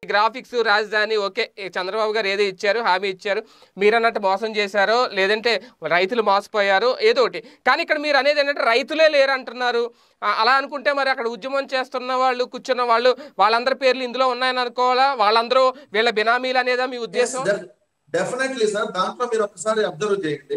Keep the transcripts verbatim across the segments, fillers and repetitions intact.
Graphics రాజధాని okay, Chandrababu గారు ఏదో ఇచ్చారు, హామీ ఇచ్చారు, మీరు అన్నట్టు మోసం చేశారో లేదంటే రైతులు మోసపోయారు ఏదో ఒకటి. కానీ ఇక్కడ మీరు అనేది ఏంటంటే రైతులే లేరు అంటున్నారు. అలా అనుకుంటే మరి అక్కడ ఉద్యమం చేస్తున్న వాళ్ళు, కూర్చున్న వాళ్ళు, వాళ్ళందరి పేర్లు ఇందులో ఉన్నాయని అనుకోవాలా? వాళ్ళందరూ వీళ్ళ బినామీలు అనేదా మీ ఉద్దేశం? Definitely sir. దాంట్లో మీరు ఒకసారి అబ్జర్వ్ చేయండి,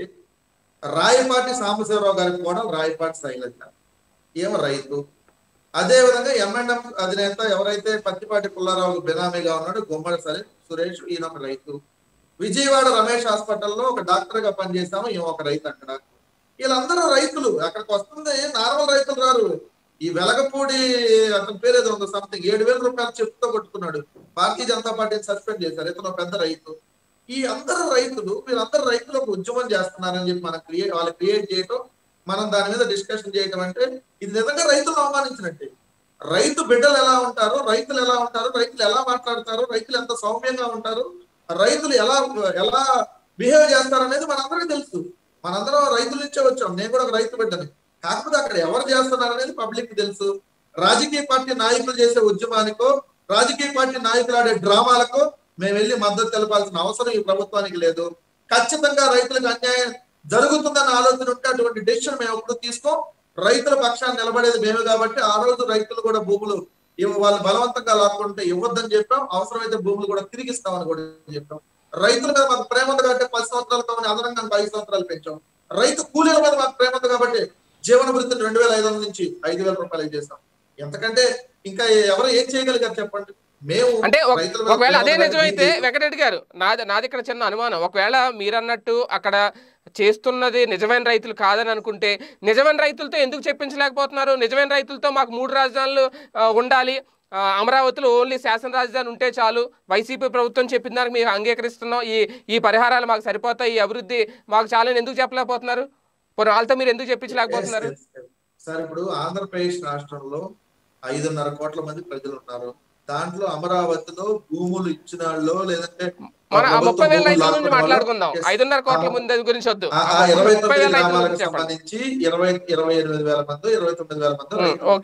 రాయపాటి సాంబశివరావు గారికి కూడా రాయపాటి శైలజ ఏమో రైతు. అదే విధంగా ఎంఎండ్ఎం అధినేత ఎవరైతే పత్తిపాటి పుల్లారావు బినామీగా ఉన్నాడు గుమ్మడి సరే సురేష్, ఈయన ఒక రైతు. విజయవాడ రమేష్ హాస్పిటల్లో ఒక డాక్టర్ గా పనిచేసాము, ఈయన ఒక రైతు అక్కడ. వీళ్ళందరూ రైతులు. అక్కడికి వస్తుంది నార్మల్ రైతులు రారు. ఈ వెలగపూడి అతని పేరు ఏదో ఉంది, సంథింగ్ ఏడు వేల రూపాయలు చెప్పుతో కొట్టుకున్నాడు, భారతీయ జనతా పార్టీని సస్పెండ్ చేశారు, ఇతను పెద్ద రైతు. ఈ అందరు రైతులు వీళ్ళందరూ రైతులు ఒక ఉద్యమం చేస్తున్నారని చెప్పి మనం క్రియేట్ వాళ్ళు క్రియేట్ చేయటం, మనం దాని మీద డిస్కషన్ చేయటం అంటే ఇది నిజంగా రైతులను అవమానించినట్టే. రైతు బిడ్డలు ఎలా ఉంటారు, రైతులు ఎలా ఉంటారు, రైతులు ఎలా మాట్లాడతారు, రైతులు ఎంత సౌమ్యంగా ఉంటారు, రైతులు ఎలా ఎలా బిహేవ్ చేస్తారు అనేది మనందరికీ తెలుసు. మనందరం రైతుల నుంచే వచ్చాం, నేను కూడా ఒక రైతు బిడ్డని. కాకపోతే అక్కడ ఎవరు చేస్తున్నారు అనేది పబ్లిక్ తెలుసు. రాజకీయ పార్టీ నాయకులు చేసే ఉద్యమానికో, రాజకీయ పార్టీ నాయకులు ఆడే డ్రామాలకో మేము వెళ్ళి మద్దతు తెలపాల్సిన అవసరం ఈ ప్రభుత్వానికి లేదు. ఖచ్చితంగా రైతులకు అన్యాయం జరుగుతుందన్న ఆలోచన ఉంటే అటువంటి డెసిషన్ మేము ఎప్పుడు తీసుకోం. రైతుల పక్షాన్ని నిలబడేది మేమే కాబట్టి ఆ రోజు రైతులు కూడా భూములు వాళ్ళు బలవంతంగా లాక్కుంటే ఇవ్వద్దని చెప్పాం. అవసరమైతే భూములు కూడా తిరిగిస్తామని కూడా చెప్పాం. రైతుల మీద మాకు ప్రేమ ఉంది కాబట్టి పది సంవత్సరాలతో అదనంగా ఐదు సంవత్సరాలు పెంచాం. రైతు కూలీల మీద మాకు ప్రేమ ఉంది కాబట్టి జీవన వృత్తిని రెండు వేల ఐదు వందల నుంచి ఐదు వేల రూపాయలు చేస్తాం. ఎంతకంటే ఇంకా ఎవరు ఏం చేయగలిగారు చెప్పండి? మేము అంటే ఒకవేళ అదే నిజమైతే వెంకటరెడ్డి గారు, నాది నాది ఇక్కడ చిన్న అనుమానం, ఒకవేళ మీరన్నట్టు అక్కడ చేస్తున్నది నిజమైన రైతులు కాదని అనుకుంటే నిజమైన రైతులతో ఎందుకు చెప్పించలేకపోతున్నారు? నిజమైన రైతులతో మాకు మూడు రాజధానులు ఉండాలి, అమరావతిలో ఓన్లీ శాసన రాజధాని ఉంటే చాలు, వైసీపీ ప్రభుత్వం చెప్పిన దానికి మేము అంగీకరిస్తున్నాం, ఈ ఈ పరిహారాలు మాకు సరిపోతాయి, ఈ అభివృద్ధి మాకు చాలని ఎందుకు చెప్పలేకపోతున్నారు? పోనీ వాళ్ళతో మీరు ఎందుకు చెప్పించలేకపోతున్నారు? సార్ ఇప్పుడు ఆంధ్రప్రదేశ్ రాష్ట్రంలో ఐదున్నర కోట్ల మంది ప్రజలు ఉన్నారు. దాంట్లో అమరావతిలో భూములు ఇచ్చిన వాళ్ళు లేదంటే ముప్పై వేల రైతుల గురించి మాట్లాడుకుందాం, ఐదున్నర కోట్ల మంది గురించి వద్దు. ఇరవై తొమ్మిది గ్రామాలకు సంబంధించి ఇరవై ఇరవై ఎనిమిది వేల మంది ఇరవై తొమ్మిది వేల మంది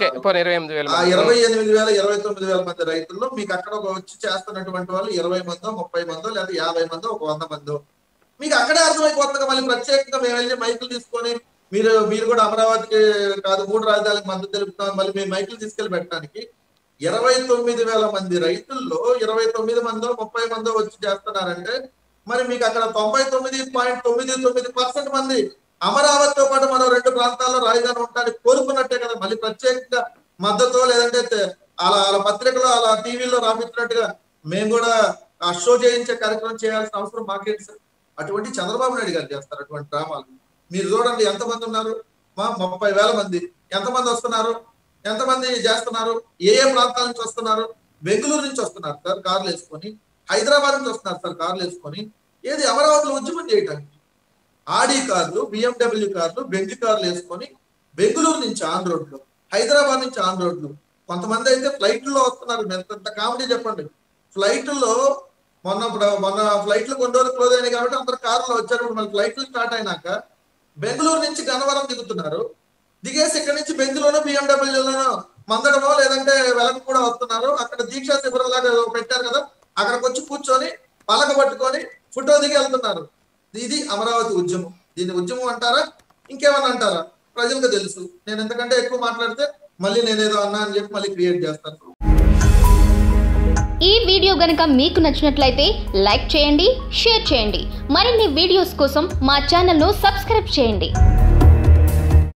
ఆ ఇరవై ఎనిమిది వేల ఇరవై తొమ్మిది వేల మంది రైతుల్లో మీకు అక్కడ వచ్చి చేస్తున్నటువంటి వాళ్ళు ఇరవై మందో ముప్పై మందో లేదా యాభై మందో ఒక వంద మందో మీకు అక్కడే అర్థమైపోతుంది. మళ్ళీ ప్రత్యేకంగా మేము వెళ్ళి మైకులు తీసుకొని మీరు మీరు కూడా అమరావతికి కాదు మూడు రాజధానికి మద్దతు తెలుపుతాం మళ్ళీ మేము మైకులు తీసుకెళ్లి పెట్టడానికి ఇరవై తొమ్మిది వేల మంది రైతుల్లో ఇరవై తొమ్మిది మందో ముప్పై మందో వచ్చి చేస్తున్నారంటే మరి మీకు అక్కడ తొంభై తొమ్మిది పాయింట్ తొమ్మిది తొమ్మిది పర్సెంట్ మంది అమరావతితో పాటు మరో రెండు ప్రాంతాల్లో రాజధాని ఉండడానికి కోరుకున్నట్టే కదా. మళ్ళీ ప్రత్యేకంగా మద్దతు లేదంటే అలా అలా పత్రికలో అలా టీవీలో రాపించినట్టుగా మేము కూడా ఆ షో చేయించే కార్యక్రమం చేయాల్సిన అవసరం మాకేంటి సార్? అటువంటి చంద్రబాబు నాయుడు గారు చేస్తారు అటువంటి డ్రామాలు. మీరు చూడండి ఎంతమంది ఉన్నారు, మా ముప్పై వేల మంది ఎంతమంది వస్తున్నారు, ఎంతమంది చేస్తున్నారు, ఏ ఏ ప్రాంతాల నుంచి వస్తున్నారు? బెంగళూరు నుంచి వస్తున్నారు సార్ కార్లు వేసుకొని, హైదరాబాద్ నుంచి వస్తున్నారు సార్ కార్లు వేసుకొని. ఏది అమరావతిలో ఉద్యమం చేయటానికి ఆడి కార్లు, బిఎండబ్ల్యూ కార్లు, బెంజ్ కార్లు వేసుకొని బెంగళూరు నుంచి ఆన్ రోడ్లు, హైదరాబాద్ నుంచి ఆన్ రోడ్లు. కొంతమంది అయితే ఫ్లైట్లో వస్తున్నారు. ఎంత కామెడీ చెప్పండి. ఫ్లైట్లో మొన్న మొన్న ఫ్లైట్లు కొన్ని రోజులు క్లోజ్ అయినాయి కాబట్టి అందరు కార్లో వచ్చారు. మళ్ళీ ఫ్లైట్లు స్టార్ట్ అయినాక బెంగళూరు నుంచి గన్నవరం దిగుతున్నారు. దిగేసి ఇక్కడ నుంచి బెంగళూరు బిఎండబ్ల్యూలోనో మందడమో లేదంటే వెలకు కూడా వస్తున్నారు. అక్కడ దీక్షా శిబిరం లాగా పెట్టారు కదా, అక్కడికి వచ్చి కూర్చొని పలక పట్టుకొని ఫోటో దిగి వెళ్తున్నారు. ఇది అమరావతి ఉద్యమం. దీన్ని ఉద్యమం అంటారా ఇంకేమన్నా అంటారా? ప్రజలకు తెలుసు. నేను ఎందుకంటే ఎక్కువ మాట్లాడితే మళ్ళీ నేనేదో అన్నా అని చెప్పి మళ్ళీ క్రియేట్ చేస్తాను. ఈ వీడియో గనుక మీకు నచ్చినట్లయితే లైక్ చేయండి, షేర్ చేయండి. మరిన్ని వీడియోస్ కోసం మా ఛానల్ను సబ్స్క్రైబ్ చేయండి.